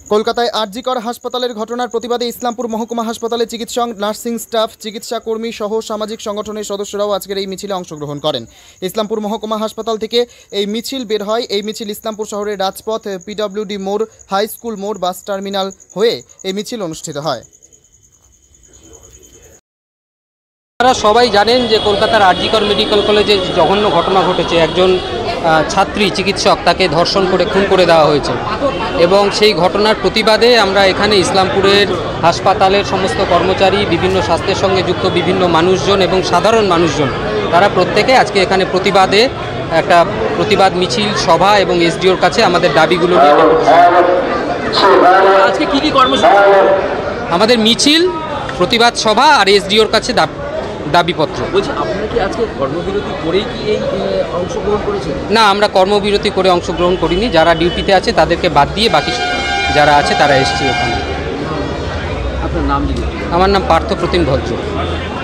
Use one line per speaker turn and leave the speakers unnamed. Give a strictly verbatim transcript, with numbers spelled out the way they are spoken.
কলকাতায় আরজি কর হাসপাতালের ঘটনার প্রতিবাদে ইসলামপুর মহকুমা হাসপাতালে চিকিৎসক, নার্সিং স্টাফ, চিকিৎসা কর্মী সহ সামাজিক সংগঠনের সদস্যরাও আজকের এই মিছিলে অংশগ্রহণ করেন। ইসলামপুর মহকুমা হাসপাতাল থেকে এই মিছিল বের হয়। এই মিছিল ইসলামপুর শহরের রাজপথ, পিডব্লিউডি মোড়, হাই স্কুল মোড়, বাস টার্মিনাল হয়ে এই মিছিল অনুষ্ঠিত হয়।
আপনারা সবাই জানেন যে কলকাতার আরজি কর মেডিকেল কলেজে জঘন্য ঘটনা ঘটেছে। একজন ছাত্রী চিকিৎসক তাকে ধর্ষণ করে খুন করে দেওয়া হয়েছে এবং সেই ঘটনার প্রতিবাদে আমরা এখানে ইসলামপুরের হাসপাতালের সমস্ত কর্মচারী, বিভিন্ন স্বাস্থ্যের সঙ্গে যুক্ত বিভিন্ন মানুষজন এবং সাধারণ মানুষজন, তারা প্রত্যেকে আজকে এখানে প্রতিবাদে একটা প্রতিবাদ মিছিল, সভা এবং এসডিওর কাছে আমাদের দাবিগুলো নিয়ে
আজকে কী কী কর্মসূচি?
আমাদের মিছিল, প্রতিবাদ সভা আর এসডিওর কাছে দাবি দাবিপত্র।
বলছি, আপনারা কি আজকে কর্মবিরতি করেই কি এই অংশগ্রহণ করেছেন?
না, আমরা কর্মবিরতি করে অংশগ্রহণ করিনি। যারা ডিউটিতে আছে তাদেরকে বাদ দিয়ে বাকি যারা আছে তারা এসেছে ওখানে।
আপনার নাম?
আমার নাম পার্থ প্রতিম ভদ্র।